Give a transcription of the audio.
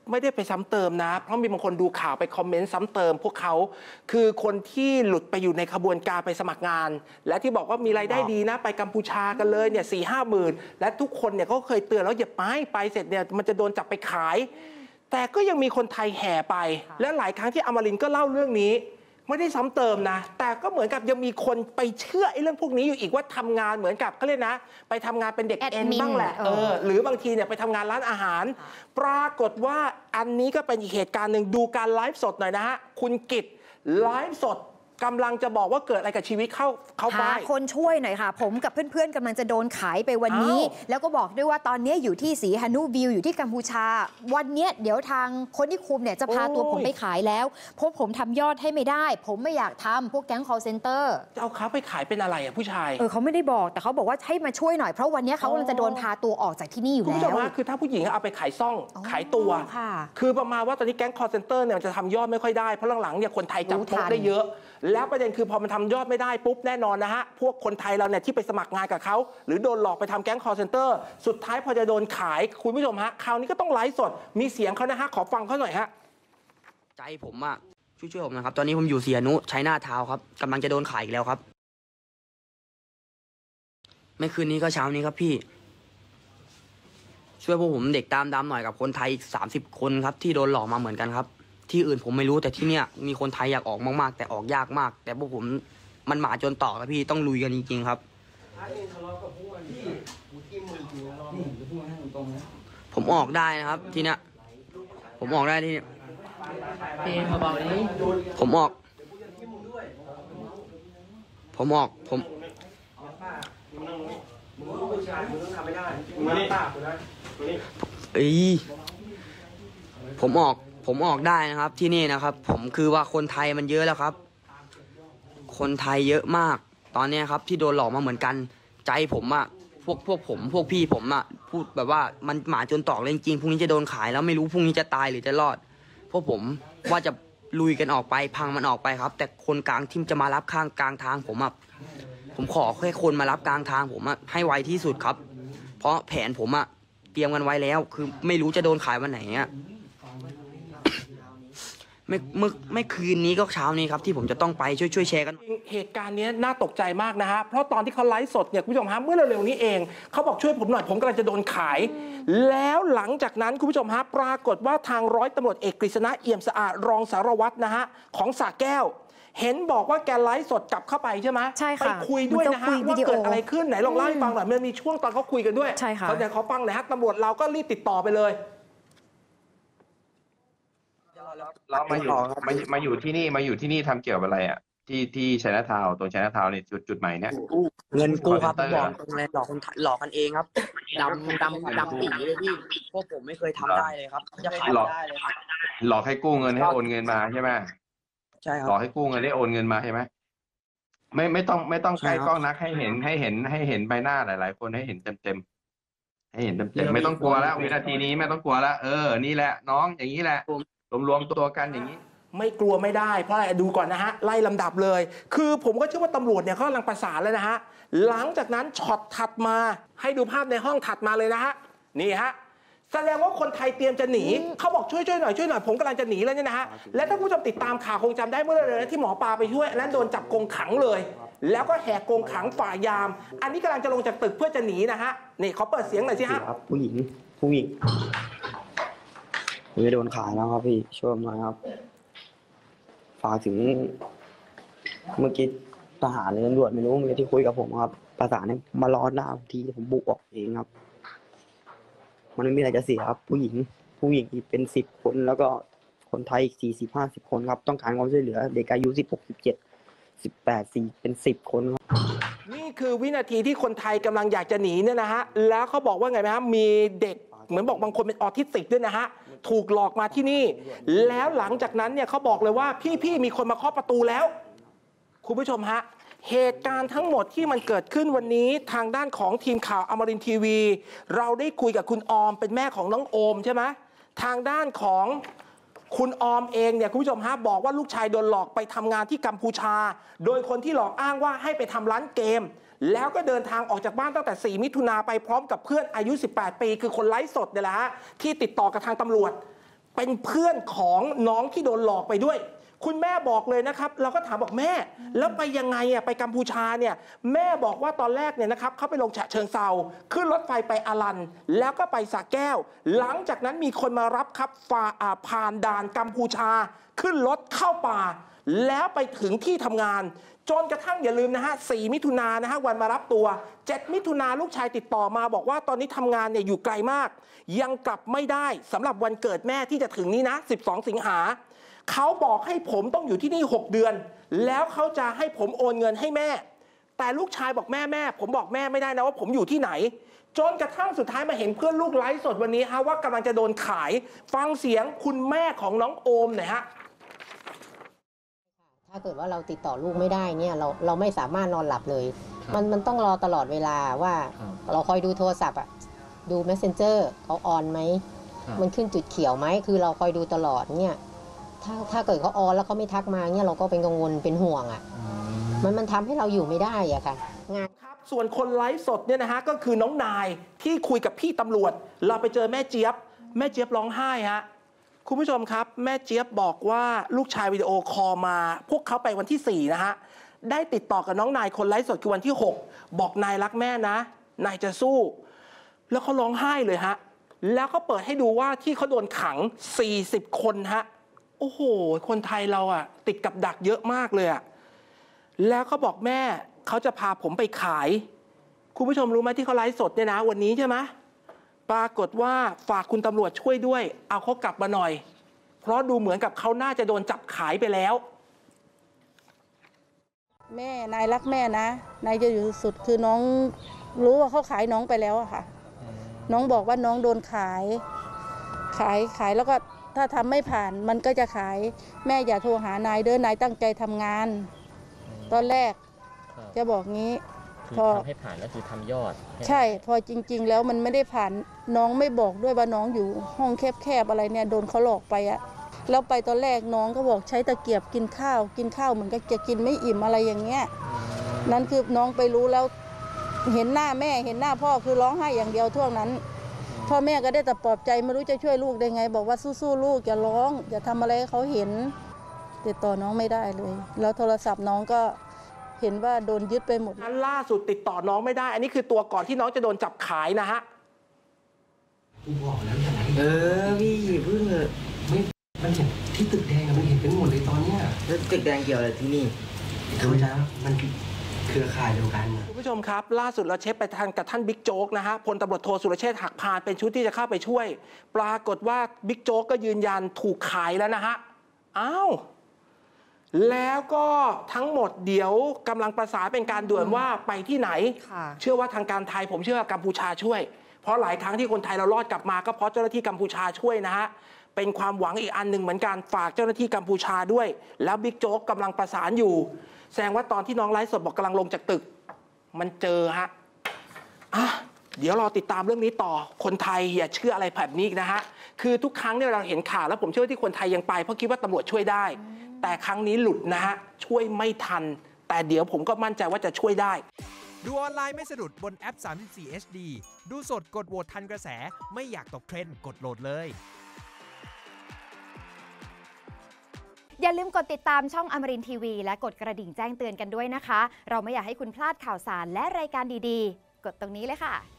ไม่ได้ไปซ้ำเติมนะเพราะมีบางคนดูข่าวไปคอมเมนต์ซ้ำเติมพวกเขาคือคนที่หลุดไปอยู่ในขบวนการไปสมัครงานและที่บอกว่ามีรายได้ดีนะไปกัมพูชากันเลยเนี่ย4-5 หมื่นและทุกคนเนี่ยเขาเคยเตือนแล้วอย่าไปเสร็จเนี่ยมันจะโดนจับไปขายแต่ก็ยังมีคนไทยแห่ไปและหลายครั้งที่อมรินทร์ก็เล่าเรื่องนี้ไม่ได้ซ้ำเติมนะแต่ก็เหมือนกับยังมีคนไปเชื่อไอ้เรื่องพวกนี้อยู่อีกว่าทำงานเหมือนกับเขาเรียกนะไปทำงานเป็นเด็กเอ็นบ้างแหละหรือบางทีเนี่ยไปทำงานร้านอาหารปรากฏว่าอันนี้ก็เป็นอีกเหตุการณ์หนึ่งดูการไลฟ์สดหน่อยนะฮะคุณกิตไลฟ์สดกำลังจะบอกว่าเกิดอะไรกับชีวิตเขาไปคนช่วยหน่อยค่ะผมกับเพื่อนๆกำลังจะโดนขายไปวันนี้แล้วก็บอกด้วยว่าตอนนี้อยู่ที่สีฮานูวิวอยู่ที่กัมพูชาวันนี้เดี๋ยวทางคนที่คุมเนี่ยจะพาตัวผมไปขายแล้วเพราะผมทำยอดให้ไม่ได้ผมไม่อยากทำพวกแก๊ง call center จะเอาเขาไปขายเป็นอะไรอ่ะผู้ชายเขาไม่ได้บอกแต่เขาบอกว่าให้มาช่วยหน่อยเพราะวันนี้เขากำลังจะโดนพาตัวออกจากที่นี่อยู่แล้วคุณผู้ชมว่าคือถ้าผู้หญิงเอาไปขายซ่องขายตัวคือประมาณว่าตอนนี้แก๊ง call center เนี่ยจะทำยอดไม่ค่อยได้เพราะหลังๆเนี่ยคนไทยจับโป๊ะได้เยอะแล้วประเด็นคือพอมันทำยอดไม่ได้ปุ๊บแน่นอนนะฮะพวกคนไทยเราเนี่ยที่ไปสมัครงานกับเขาหรือโดนหลอกไปทำแก๊ง call center สุดท้ายพอจะโดนขายคุณผู้ชมฮะคราวนี้ก็ต้องไลฟ์สดมีเสียงเขานะฮะขอฟังเขาหน่อยฮะใจผมอะช่วยผมนะครับตอนนี้ผมอยู่สีนุชัยนาทาวครับกำลังจะโดนขายอีกแล้วครับไม่คืนนี้ก็เช้านี้ครับพี่ช่วยพวกผมเด็กตามดำหน่อยกับคนไทยอีก30 คนครับที่โดนหลอกมาเหมือนกันครับที่อื่นผมไม่รู้แต่ที่เนี้ยมีคนไทยอยากออกมากๆแต่ออกยากมากแต่พวกผมมันหมาจนต่อครับพี่ต้องลุยกันจริงๆครับผมออกได้นะครับทีเนี้ยผมออกได้ที่ผมออกผมออกได้นะครับที่นี่นะครับผมคือว่าคนไทยมันเยอะแล้วครับคนไทยเยอะมากตอนนี้ครับที่โดนหลอกมาเหมือนกันใจผมอะพวกพี่ผมอะพูดแบบว่ามันหมาจนตอกเลยจริงพรุ่งนี้จะโดนขายแล้วไม่รู้พรุ่งนี้จะตายหรือจะรอดพวกผมว่าจะลุยกันออกไปพังมันออกไปครับแต่คนกลางที่จะมารับข้างกลางทางผมอะผมขอแค่คนมารับกลางทางผมอะให้ไวที่สุดครับเพราะแผนผมอะเตรียมกันไว้แล้วคือไม่รู้จะโดนขายวันไหนอะไม่คืนนี้ก็เช้านี้ครับที่ผมจะต้องไปช่วยแชร์กันเหตุการณ์นี้น่าตกใจมากนะฮะเพราะตอนที่เขาไลฟ์สดเนี่ยคุณผู้ชมฮะเมื่อเร็วๆนี้เองเขาบอกช่วยผมหน่อยผมกำลังจะโดนขายแล้วหลังจากนั้นคุณผู้ชมฮะปรากฏว่าทางร้อยตำรวจเอกกฤษณะเอี่ยมสะอาดรองสารวัตรนะฮะของสระแก้วเห็นบอกว่าแกไลฟ์สดกลับเข้าไปใช่ไหมใช่ค่ะไปคุยด้วยนะฮะว่าเกิดอะไรขึ้นไหนลองเล่าให้ฟังหน่อยมันมีช่วงตอนเขาคุยกันด้วยใช่ค่ะเดี๋ยวเขาฟังหน่อยฮะตำรวจเราก็รีบติดต่อไปเลยเรามาอยู่ที่นี่ทำเกี่ยวกับอะไรอ่ะที่ชัยนาทาวน์ตรงชัยนาทาวน์เนี่ยจุดใหม่เนี่ยเงินกู้ครับบอกตรงเลยหลอกคนหลอกกันเองครับดำปีเลยพี่พวกผมไม่เคยทำได้เลยครับจะขายได้เลยครับหลอกให้กู้เงินให้โอนเงินมาใช่ไหมใช่ครับหลอกให้กู้เงินให้โอนเงินมาใช่ไหมไม่ต้องใกล้กล้องนักให้เห็นใบหน้าหลายๆคนให้เห็นเต็มไม่ต้องกลัวแล้ววินาทีนี้ไม่ต้องกลัวแล้วนี่แหละน้องอย่างนี้แหละรวมตัวกันอย่างนี้ไม่กลัวไม่ได้เพราะอะไรดูก่อนนะฮะไล่ลำดับเลยคือผมก็เชื่อว่าตำรวจเนี่ยเขากำลังประสานแล้วนะฮะหลังจากนั้นช็อตถัดมาให้ดูภาพในห้องถัดมาเลยนะฮะนี่ฮะแสดงว่าคนไทยเตรียมจะหนีเขาบอกช่วยหน่อยผมกำลังจะหนีแล้วเนี่ยนะฮะและถ้าผู้ชมติดตามข่าวคงจำได้เมื่อเร็วๆที่หมอปลาไปช่วยนั้นโดนจับกรงขังเลยแล้วก็แหกกรงขังฝ่ายามอันนี้กำลังจะลงจากตึกเพื่อจะหนีนะฮะนี่เขาเปิดเสียงหน่อยสิฮะผู้หญิงผมจะโดนขายแล้วครับพี่ช่วยหน่อยครับฝากถึงเมื่อกี้ทหารหรือตำรวจไม่รู้ที่คุยกับผมครับประสานให้มารอหน้าทีผมบุกออกเองครับมันไม่มีอะไรจะเสียครับผู้หญิงอีกเป็น10 คนแล้วก็คนไทยอีก40-50 คนครับต้องการความช่วยเหลือเด็กอายุ16-17-18เป็น10 คนครับนี่คือวินาทีที่คนไทยกำลังอยากจะหนีเนี่ยนะฮะแล้วเขาบอกว่าไงไหมฮะมีเด็กเหมือนบอกบางคนเป็นออทิสติกด้วยนะฮะถูกหลอกมาที่นี่แล้วหลังจากนั้นเนี่ยเขาบอกเลยว่าพี่มีคนมาเคาะประตูแล้วคุณผู้ชมฮะเหตุการณ์ทั้งหมดที่มันเกิดขึ้นวันนี้ทางด้านของทีมข่าวอมรินทร์ทีวีเราได้คุยกับคุณออมเป็นแม่ของน้องโอมใช่ไหมทางด้านของคุณออมเองเนี่ยคุณผู้ชมฮะบอกว่าลูกชายโดนหลอกไปทำงานที่กัมพูชาโดยคนที่หลอกอ้างว่าให้ไปทำร้านเกมแล้วก็เดินทางออกจากบ้านตั้งแต่4 มิถุนาไปพร้อมกับเพื่อนอายุ18 ปีคือคนไลฟ์สดเนี่ยแหละฮะที่ติดต่อกับทางตำรวจเป็นเพื่อนของน้องที่โดนหลอกไปด้วย คุณแม่บอกเลยนะครับเราก็ถามบอกแม่แล้วไปยังไงอ่ะไปกัมพูชาเนี่ยแม่บอกว่าตอนแรกเนี่ยนะครับเขาไปลงฉะเชิงเซาขึ้นรถไฟไปอารันแล้วก็ไปสระแก้วหลังจากนั้นมีคนมารับครับผ่านด่านกัมพูชาขึ้นรถเข้าป่าแล้วไปถึงที่ทำงานจนกระทั่งอย่าลืมนะฮะ4 มิถุนายนนะฮะวันมารับตัว7 มิถุนายนลูกชายติดต่อมาบอกว่าตอนนี้ทำงานเนี่ยอยู่ไกลมากยังกลับไม่ได้สำหรับวันเกิดแม่ที่จะถึงนี้นะ12 สิงหาเขาบอกให้ผมต้องอยู่ที่นี่6 เดือนแล้วเขาจะให้ผมโอนเงินให้แม่แต่ลูกชายบอกแม่ผมบอกแม่ไม่ได้นะว่าผมอยู่ที่ไหนจนกระทั่งสุดท้ายมาเห็นเพื่อนลูกไลฟ์สดวันนี้ฮะว่ากำลังจะโดนขายฟังเสียงคุณแม่ของน้องโอมหน่อยฮะถ้าเกิดว่าเราติดต่อลูกไม่ได้เนี่ยเราไม่สามารถนอนหลับเลยมันต้องรอตลอดเวลาว่าเราคอยดูโทรศัพท์อะดู Messenger เขาออนไหมมันขึ้นจุดเขียวไหมคือเราคอยดูตลอดเนี่ยถ้าเกิดเขาออนแล้วเขาไม่ทักมาเนี่ยเราก็เป็นกังวลเป็นห่วงอ่ะมันทำให้เราอยู่ไม่ได้อ่ะค่ะงานครับส่วนคนไลฟ์สดเนี่ยนะฮะก็คือน้องนายที่คุยกับพี่ตำรวจเราไปเจอแม่เจี๊ยบร้องไห้ฮะคุณผู้ชมครับแม่เจี๊ยบบอกว่าลูกชายวิดีโอคอลมาพวกเขาไปวันที่4นะฮะได้ติดต่อกับน้องนายคนไลฟ์สดคือวันที่6บอกนายรักแม่นะนายจะสู้แล้วเขาร้องไห้เลยฮะแล้วก็เปิดให้ดูว่าที่เขาโดนขัง40 คนฮะโอ้โหคนไทยเราอะติดกับดักเยอะมากเลยอะแล้วเขาบอกแม่เขาจะพาผมไปขายคุณผู้ชมรู้ไหมที่เขาไลฟ์สดเนี่ยนะวันนี้ใช่ไหมปรากฏว่าฝากคุณตำรวจช่วยด้วยเอาเขากลับมาหน่อยเพราะดูเหมือนกับเขาน่าจะโดนจับขายไปแล้วแม่นายรักแม่นะนายจะอยู่สุดคือน้องรู้ว่าเขาขายน้องไปแล้วอะค่ะน้องบอกว่าน้องโดนขายแล้วก็ถ้าทำไม่ผ่านมันก็จะขายแม่อย่าโทรหานายเด้อนายตั้งใจทำงานตอนแรกจะบอกงี้พอทำให้ผ่านก็คือทำยอดใช่พอจริงๆแล้วมันไม่ได้ผ่านน้องไม่บอกด้วยว่าน้องอยู่ห้องแคบๆอะไรเนี่ยโดนเขาหลอกไปอะแล้วไปตอนแรกน้องก็บอกใช้ตะเกียบกินข้าวเหมือนกับจะกินไม่อิ่มอะไรอย่างเงี้ยนั่นคือน้องไปรู้แล้วเห็นหน้าแม่เห็นหน้าพ่อคือร้องไห้อย่างเดียวทั่วนั้นพ่อแม่ก็ได้แต่ปลอบใจไม่รู้จะช่วยลูกได้ไงบอกว่าสู้ๆลูกอย่าร้องอย่าทำอะไรให้เขาเห็นติดต่อน้องไม่ได้เลยแล้วโทรศัพท์น้องก็เห็นว่าโดนยึดไปหมดนั้นล่าสุดติดต่อน้องไม่ได้อันนี้คือตัวก่อนที่น้องจะโดนจับขายนะฮะบอกแล้วอย่างไรพี่เพิ่งไม่มันเห็นที่ตึกแดงมันเห็นเป็นหมดเลยตอนเนี้ยแล้วตึกแดงเกี่ยวอะไรที่นี่ดูนะมันเครือข่ายเดียวกันคุณผู้ชมครับล่าสุดเราเช็คไปทางกับท่านบิ๊กโจ๊กนะฮะพลตำรวจโทสุรเชษฐ์หักพานเป็นชุดที่จะเข้าไปช่วยปรากฏว่าบิ๊กโจ๊กก็ยืนยันถูกขายแล้วนะฮะอ้าวแล้วก็ทั้งหมดเดี๋ยวกำลังประสานเป็นการด่วนว่าไปที่ไหนเชื่อว่าทางการไทยผมเชื่อว่ากัมพูชาช่วยเพราะหลายครั้งที่คนไทยเรารอดกลับมาก็เพราะเจ้าหน้าที่กัมพูชาช่วยนะฮะเป็นความหวังอีกอันหนึ่งเหมือนกันฝากเจ้าหน้าที่กัมพูชาด้วยแล้วบิ๊กโจ๊กกำลังประสานอยู่แสดงว่าตอนที่น้องไลฟ์สดบอกกำลังลงจากตึกมันเจอฮะเดี๋ยวรอติดตามเรื่องนี้ต่อคนไทยอย่าเชื่ออะไรแบบนี้นะฮะคือทุกครั้งเนี่ยเราเห็นข่าวแล้วผมเชื่อว่าที่คนไทยยังไปเพราะคิดว่าตำรวจช่วยได้แต่ครั้งนี้หลุดนะฮะช่วยไม่ทันแต่เดี๋ยวผมก็มั่นใจว่าจะช่วยได้ดูออนไลน์ไม่สะดุดบนแอป34 HD ดูสดกดโหวตทันกระแสไม่อยากตกเทรนด์กดโหลดเลยอย่าลืมกดติดตามช่องอมรินทร์ทีวีและกดกระดิ่งแจ้งเตือนกันด้วยนะคะเราไม่อยากให้คุณพลาดข่าวสารและรายการดีๆกดตรงนี้เลยค่ะ